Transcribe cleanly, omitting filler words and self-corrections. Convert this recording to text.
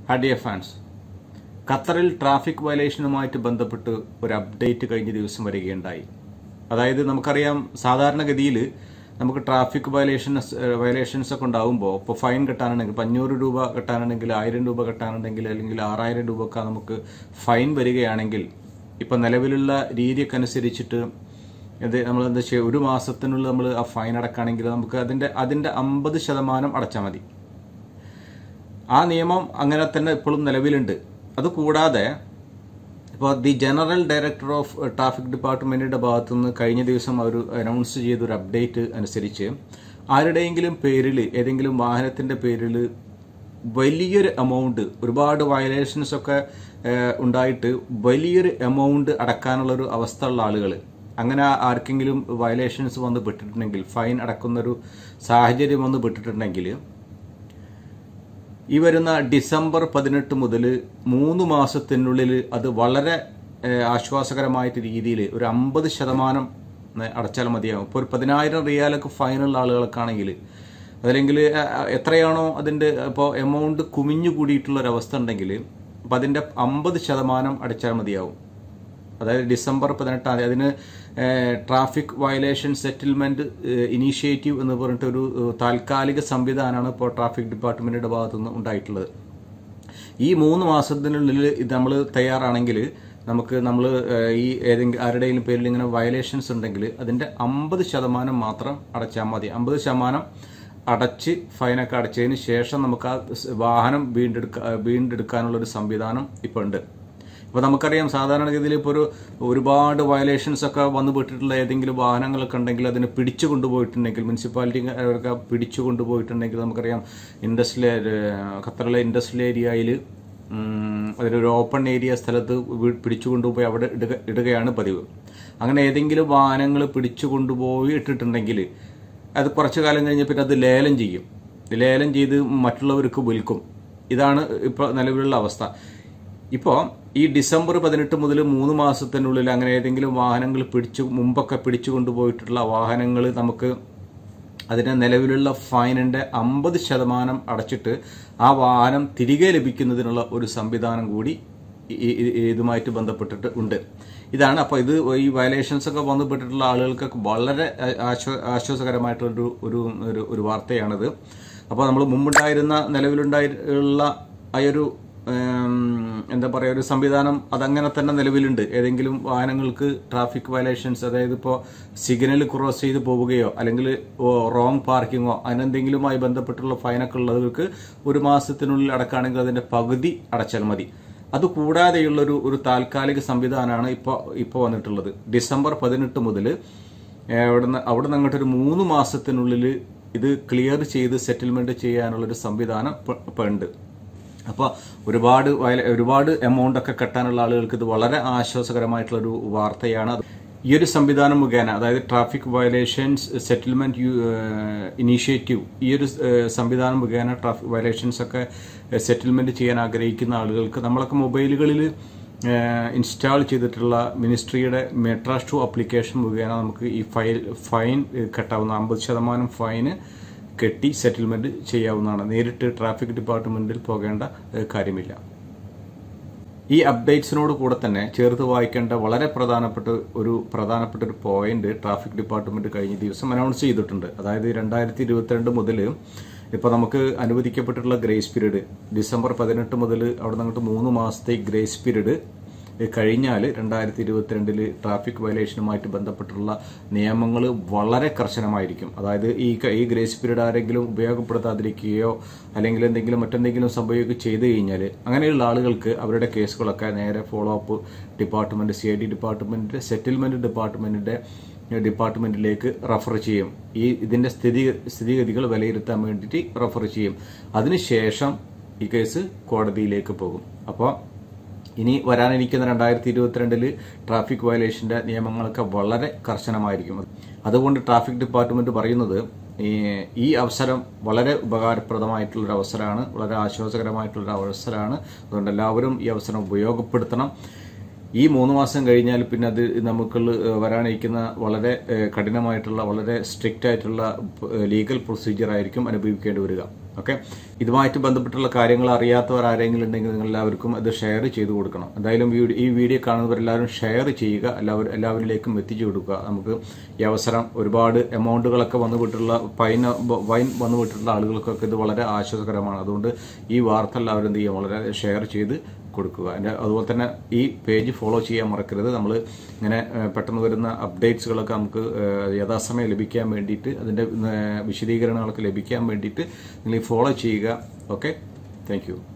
Dear fans, ഖത്തറിൽ traffic വയലേഷനുമായിട്ട് ബന്ധപ്പെട്ട് ഒരു അപ്ഡേറ്റ് കഴിഞ്ഞ ദിവസം വരികയുണ്ടായി. അതായത് നമുക്കറിയാം, സാധാരണഗതിയിൽ നമുക്ക് ട്രാഫിക് വയലേഷൻസ് ഒക്കെ ഉണ്ടാകുമ്പോൾ ഇപ്പോൾ ഫൈൻ കെട്ടാനുണ്ടെങ്കിൽ 500 രൂപ കെട്ടാനുണ്ടെങ്കിൽ, 1000 രൂപ കെട്ടാനുണ്ടെങ്കിൽ, അല്ലെങ്കിൽ 6000 രൂപ ഒക്കെ നമുക്ക് ഫൈൻ വരികയാണെങ്കിൽ ഇപ്പം നിലവിലുള്ള രീതിയൊക്കെ അനുസരിച്ചിട്ട് നമ്മളെന്താ ചെയ്യുക, ഒരു മാസത്തിനുള്ളിൽ നമ്മൾ ആ ഫൈൻ അടക്കുകയാണെങ്കിൽ നമുക്ക് അതിൻ്റെ 50% അടച്ചാൽ മതി. ആ നിയമം അങ്ങനെ തന്നെ ഇപ്പോഴും നിലവിലുണ്ട്. അതുകൂടാതെ ഇപ്പോൾ the general director of traffic ഡിപ്പാർട്ട്മെന്റിന്റെ ഭാഗത്തുനിന്ന് കഴിഞ്ഞ ദിവസം അവർ അനൗൺസ് ചെയ്തൊരു അപ്ഡേറ്റ് അനുസരിച്ച് ആരുടെയെങ്കിലും പേരിൽ, ഏതെങ്കിലും വാഹനത്തിന്റെ പേരിൽ വലിയൊരു എമൗണ്ട്, ഒരുപാട് വയലേഷൻസ് ഒക്കെ ഉണ്ടായിട്ട് വലിയൊരു എമൗണ്ട് അടക്കാനുള്ളൊരു അവസ്ഥ ഉള്ള ആളുകൾ, അങ്ങനെ ആർക്കെങ്കിലും വയലേഷൻസ് വന്ന് പെട്ടിട്ടുണ്ടെങ്കിൽ, ഫൈൻ അടക്കുന്നൊരു സാഹചര്യം വന്ന് പെട്ടിട്ടുണ്ടെങ്കിൽ ഈ വരുന്ന ഡിസംബർ 18 മുതൽ 3 മാസത്തിനുള്ളിൽ അത് വളരെ ആശ്വാസകരമായിട്ട് രീതിയിൽ ഒരു 50% അടച്ചാൽ മതിയാകും. ഇപ്പോൾ ഒരു 10,000 റിയാലൊക്കെ ഫൈനുള്ള ആളുകൾക്കാണെങ്കിൽ, അതല്ലെങ്കിൽ എത്രയാണോ അതിൻ്റെ ഇപ്പോൾ എമൗണ്ട് കുമിഞ്ഞു കൂടിയിട്ടുള്ളൊരവസ്ഥ ഉണ്ടെങ്കിൽ അപ്പം അതിൻ്റെ 50% അടച്ചാൽ മതിയാവും. അതായത് ഡിസംബർ 18 അതിന് ട്രാഫിക് വയലേഷൻ സെറ്റിൽമെന്റ് ഇനീഷ്യേറ്റീവ് എന്ന് പറഞ്ഞിട്ട് ഒരു താൽക്കാലിക സംവിധാനമാണ് ഇപ്പോൾ ട്രാഫിക് ഡിപ്പാർട്ട്മെന്റിന്റെ ഭാഗത്തുനിന്ന് ഉണ്ടായിട്ടുള്ളത്. ഈ 3 മാസത്തിനുള്ളിൽ ഇത് നമ്മൾ തയ്യാറാണെങ്കിൽ നമ്മൾ ഈ ഏതെങ്കിലും ആരുടെയും പേരിൽ ഇങ്ങനെ വയലേഷൻസ് ഉണ്ടെങ്കിൽ അതിന്റെ 50% മാത്രം അടച്ചാൽ മതി. 50% അടച്ച് ഫൈനൊക്കെ അടച്ചതിന് ശേഷം നമുക്ക് ആ വാഹനം വീണ്ടെടുക്കാനുള്ളൊരു സംവിധാനം ഇപ്പോൾ ഉണ്ട്. ഇപ്പോൾ നമുക്കറിയാം, സാധാരണഗതിയിൽ ഇപ്പോൾ ഒരുപാട് വയലേഷൻസ് ഒക്കെ വന്നു പെട്ടിട്ടുള്ള ഏതെങ്കിലും വാഹനങ്ങളൊക്കെ ഉണ്ടെങ്കിൽ അതിനെ പിടിച്ചു കൊണ്ടുപോയിട്ടുണ്ടെങ്കിൽ, മുനിസിപ്പാലിറ്റി ഒക്കെ പിടിച്ചു കൊണ്ടുപോയിട്ടുണ്ടെങ്കിൽ നമുക്കറിയാം, ഖത്തറിലെ ഇൻഡസ്ട്രിയൽ ഏരിയയിൽ അതിലൊരു ഓപ്പൺ ഏരിയ സ്ഥലത്ത് പിടിച്ചു കൊണ്ടുപോയി അവിടെ ഇടുകയാണ് പതിവ്. അങ്ങനെ ഏതെങ്കിലും വാഹനങ്ങൾ പിടിച്ചു കൊണ്ടുപോയി ഇട്ടിട്ടുണ്ടെങ്കിൽ അത് കുറച്ചു കാലം കഴിഞ്ഞ് പിന്നെ അത് ലേലം ചെയ്യും. ലേലം ചെയ്ത് മറ്റുള്ളവർക്ക് വിൽക്കും. ഇതാണ് ഇപ്പോൾ നിലവിലുള്ള അവസ്ഥ. ഇപ്പോൾ ഈ ഡിസംബർ 18 മുതൽ 3 മാസത്തിനുള്ളിൽ അങ്ങനെ ഏതെങ്കിലും വാഹനങ്ങൾ മുമ്പൊക്കെ പിടിച്ചു കൊണ്ടുപോയിട്ടുള്ള വാഹനങ്ങൾ നമുക്ക് അതിന് നിലവിലുള്ള ഫൈനിന്റെ 50% അടച്ചിട്ട് ആ വാഹനം തിരികെ ലഭിക്കുന്നതിനുള്ള ഒരു സംവിധാനം കൂടി ഇതുമായിട്ട് ബന്ധപ്പെട്ടിട്ട് ഉണ്ട്. ഇതാണ് അപ്പോൾ ഈ വയലേഷൻസ് ഒക്കെ ബന്ധപ്പെട്ടിട്ടുള്ള ആളുകൾക്കൊക്കെ വളരെ ആശ്വാസകരമായിട്ടുള്ള ഒരു വാർത്തയാണിത്. അപ്പോൾ നമ്മൾ മുമ്പുണ്ടായിരുന്ന നിലവിലുണ്ടായിട്ടുള്ള ആ ഒരു എന്താ പറയുക, ഒരു സംവിധാനം അതങ്ങനെ തന്നെ നിലവിലുണ്ട്. ഏതെങ്കിലും വാഹനങ്ങൾക്ക് ട്രാഫിക് വയലേഷൻസ്, അതായത് ഇപ്പോൾ സിഗ്നൽ ക്രോസ് ചെയ്ത് പോവുകയോ അല്ലെങ്കിൽ റോങ് പാർക്കിങ്ങോ അതിനെന്തെങ്കിലുമായി ബന്ധപ്പെട്ടുള്ള ഫൈനൊക്കെ ഉള്ളവർക്ക് 1 മാസത്തിനുള്ളിൽ അടക്കുകയാണെങ്കിൽ അതിന്റെ പകുതി അടച്ചാൽ മതി. അതുകൂടാതെയുള്ള ഒരു താൽക്കാലിക സംവിധാനമാണ് ഇപ്പോൾ വന്നിട്ടുള്ളത്. ഡിസംബർ 18 മുതൽ അവിടെ നിന്ന് അങ്ങോട്ടൊരു 3 മാസത്തിനുള്ളിൽ ഇത് ക്ലിയർ ചെയ്ത് സെറ്റിൽമെന്റ് ചെയ്യാനുള്ളൊരു സംവിധാനം ഇപ്പോൾ ഉണ്ട്. അപ്പോൾ ഒരുപാട് എമൗണ്ട് ഒക്കെ കെട്ടാനുള്ള ആളുകൾക്ക് ഇത് വളരെ ആശ്വാസകരമായിട്ടുള്ളൊരു വാർത്തയാണ്. ഈ ഒരു സംവിധാനം മുഖേന, അതായത് ട്രാഫിക് വയലേഷൻസ് സെറ്റിൽമെന്റ് ഇനീഷ്യേറ്റീവ്, ഈ ഒരു സംവിധാനം മുഖേന ട്രാഫിക് വയലേഷൻസ് ഒക്കെ സെറ്റിൽമെന്റ് ചെയ്യാൻ ആഗ്രഹിക്കുന്ന ആളുകൾക്ക് നമ്മളൊക്കെ മൊബൈലുകളിൽ ഇൻസ്റ്റാൾ ചെയ്തിട്ടുള്ള മിനിസ്ട്രിയുടെ മെട്രാസ്റ്റു ആപ്ലിക്കേഷൻ മുഖേന നമുക്ക് ഈ ഫൈൻ കെട്ടാവുന്ന 50% ഫൈന് കെട്ടി സെറ്റിൽമെന്റ് ചെയ്യാവുന്നതാണ്. നേരിട്ട് ട്രാഫിക് ഡിപ്പാർട്ട്മെന്റിൽ പോകേണ്ട കാര്യമില്ല. ഈ അപ്ഡേറ്റ്സിനോട് കൂടെ തന്നെ ചേർത്ത് വായിക്കേണ്ട വളരെ പ്രധാനപ്പെട്ട ഒരു പോയിന്റ് ട്രാഫിക് ഡിപ്പാർട്ട്മെന്റ് കഴിഞ്ഞ ദിവസം അനൗൺസ് ചെയ്തിട്ടുണ്ട്. അതായത് 2022 മുതൽ ഇപ്പോൾ നമുക്ക് അനുവദിക്കപ്പെട്ടിട്ടുള്ള ഗ്രേസ് പീരീഡ് ഡിസംബർ 18 മുതൽ അവിടെ നിന്ന് 3 മാസത്തെ ഗ്രേസ് പീരീഡ് കഴിഞ്ഞാൽ 2022 ട്രാഫിക് വയലേഷനുമായിട്ട് ബന്ധപ്പെട്ടുള്ള നിയമങ്ങൾ വളരെ കർശനമായിരിക്കും. അതായത് ഈ ഗ്രേസ് പീരീഡ് ആരെങ്കിലും ഉപയോഗപ്പെടുത്താതിരിക്കുകയോ അല്ലെങ്കിൽ മറ്റെന്തെങ്കിലും സംഭവിക്കുകയോ ചെയ്തു കഴിഞ്ഞാൽ അങ്ങനെയുള്ള ആളുകൾക്ക് അവരുടെ കേസുകളൊക്കെ നേരെ ഫോളോ അപ്പ് ഡിപ്പാർട്ട്മെന്റ്, CID ഡിപ്പാർട്ട്മെന്റിന്റെ സെറ്റിൽമെന്റ് ഡിപ്പാർട്ട്മെന്റിലേക്ക് റഫർ ചെയ്യും. ഇതിന്റെ സ്ഥിതിഗതികൾ വിലയിരുത്താൻ വേണ്ടിയിട്ട് റഫർ ചെയ്യും. അതിനുശേഷം ഈ കേസ് കോടതിയിലേക്ക് പോകും. അപ്പോൾ ഇനി വരാനിരിക്കുന്ന 2022 ട്രാഫിക് വയലേഷന്റെ നിയമങ്ങളൊക്കെ വളരെ കർശനമായിരിക്കും. അതുകൊണ്ട് ട്രാഫിക് ഡിപ്പാർട്ട്മെന്റ് പറയുന്നത് ഈ അവസരം വളരെ ഉപകാരപ്രദമായിട്ടുള്ളൊരു അവസരമാണ്, വളരെ ആശ്വാസകരമായിട്ടുള്ളൊരു അവസരമാണ്. അതുകൊണ്ട് എല്ലാവരും ഈ അവസരം ഉപയോഗപ്പെടുത്തണം. ഈ 3 മാസം കഴിഞ്ഞാൽ പിന്നെ അത് നമുക്ക് വരാനിരിക്കുന്ന വളരെ കഠിനമായിട്ടുള്ള, വളരെ സ്ട്രിക്റ്റ് ആയിട്ടുള്ള ലീഗൽ പ്രൊസീജിയർ ആയിരിക്കും അനുഭവിക്കേണ്ടി വരിക. ഓക്കെ, ഇതുമായിട്ട് ബന്ധപ്പെട്ടുള്ള കാര്യങ്ങൾ അറിയാത്തവർ ആരെങ്കിലും ഉണ്ടെങ്കിൽ നിങ്ങൾ എല്ലാവർക്കും അത് ഷെയർ ചെയ്ത് കൊടുക്കണം. എന്തായാലും ഈ വീഡിയോ കാണുന്നവരെല്ലാവരും ഷെയർ ചെയ്യുക, എല്ലാവരിലേക്കും എത്തിച്ചു കൊടുക്കുക. നമുക്ക് ഈ അവസരം ഒരുപാട് എമൗണ്ടുകളൊക്കെ വന്നുവിട്ടുള്ള വൈൻ വന്നുവിട്ടുള്ള ആളുകൾക്കൊക്കെ ഇത് വളരെ ആശ്വാസകരമാണ്. അതുകൊണ്ട് ഈ വാർത്ത എല്ലാവരും എന്ത് ചെയ്യുക, വളരെ ഷെയർ ചെയ്ത് കൊടുക്കുക. അതുപോലെ തന്നെ ഈ പേജ് ഫോളോ ചെയ്യാൻ മറക്കരുത്. നമ്മൾ ഇങ്ങനെ പെട്ടെന്ന് വരുന്ന അപ്ഡേറ്റ്സുകളൊക്കെ നമുക്ക് യഥാസമയം ലഭിക്കാൻ വേണ്ടിയിട്ട്, അതിൻ്റെ വിശദീകരണങ്ങളൊക്കെ ലഭിക്കാൻ വേണ്ടിയിട്ട് നിങ്ങൾ ഫോളോ ചെയ്യുക. Okay, thank U.